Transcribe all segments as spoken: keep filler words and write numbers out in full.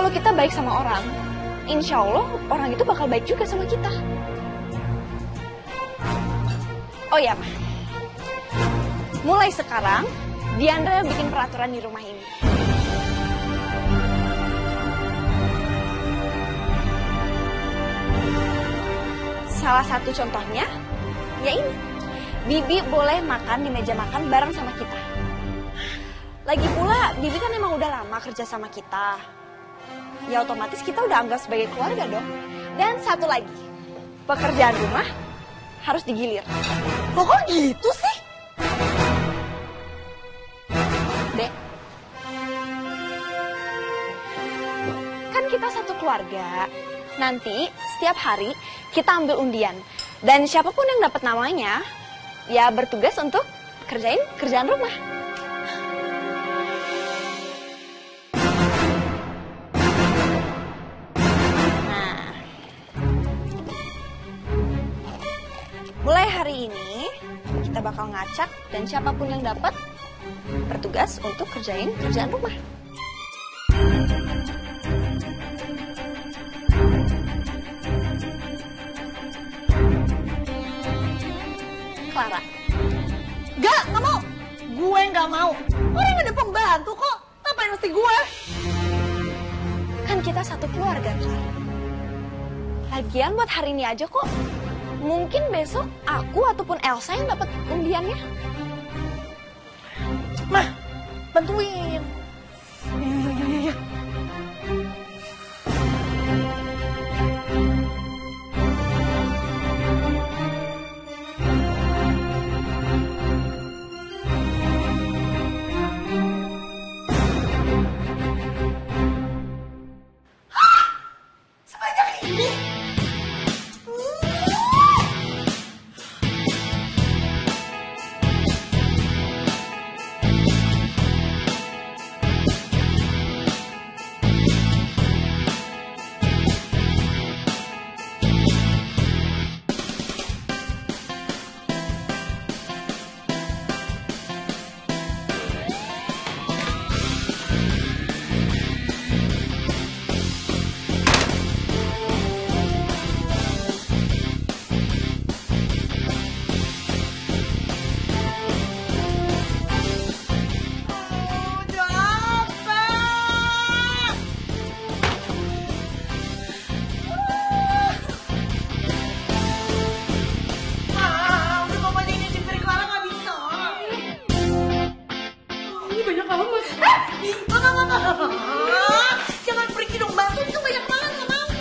kalau kita baik sama orang, insya Allah orang itu bakal baik juga sama kita. Oh ya, Ma. Mulai sekarang, Diandra bikin peraturan di rumah ini. Salah satu contohnya, ya ini. Bibi boleh makan di meja makan bareng sama kita. Lagi pula, Bibi kan emang udah lama kerja sama kita. Ya otomatis kita udah anggap sebagai keluarga dong. Dan satu lagi, pekerjaan rumah harus digilir. Kok kok gitu sih? Dek, kan kita satu keluarga. Nanti setiap hari kita ambil undian. Dan siapapun yang dapat namanya, ya bertugas untuk kerjain kerjaan rumah. Nah, mulai hari ini kita bakal ngacak dan siapapun yang dapat bertugas untuk kerjain kerjaan rumah. Clara. Gak, gak mau. Gue gak mau. Orang ada pembantu kok. Ngapain mesti gue? Kan kita satu keluarga, Clara. Lagian buat hari ini aja kok. Mungkin besok aku ataupun Elsa yang dapat undiannya. Mah, bantuin. Iya, iya, iya, iya. Jangan pergi dong, bantu itu banyak banget, gak mau.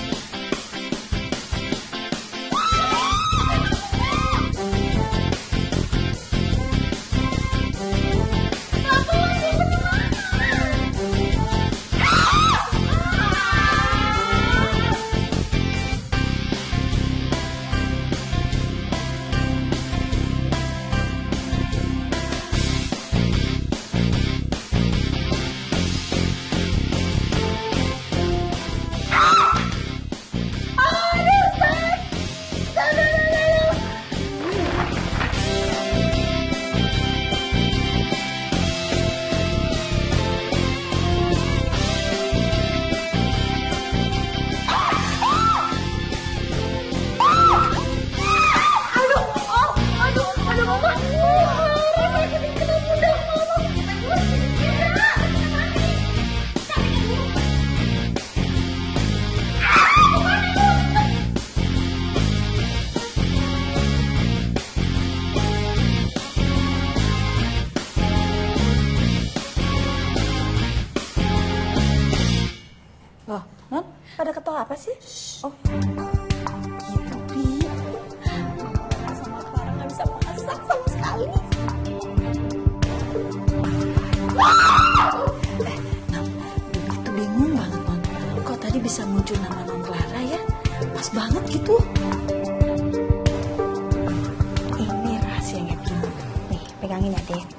Loh, Non, pada ketawa apa sih? Oh, gitu, Bi. Sama Clara nggak bisa masak sama sekali. Eh, Non, Bibi tuh bingung banget, Non. Kok tadi bisa muncul nama Non Clara ya? Pas banget gitu. Ini rahasianya, Bi. Nih, pegangin ya, Dek.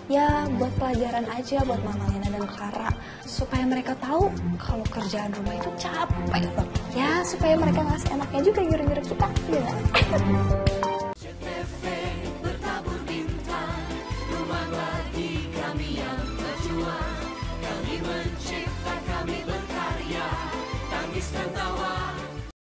Ya buat pelajaran aja buat Mama Lena dan Clara. Supaya mereka tahu kalau kerjaan rumah itu capek banget. Ya supaya mereka nggak seenaknya juga nyuruh-nyuruh kita. Ya nggak? Bertabur bintang, rumah bagi kami yang berjuang. Kami mencipta, kami berkarya, tangis dan tawa.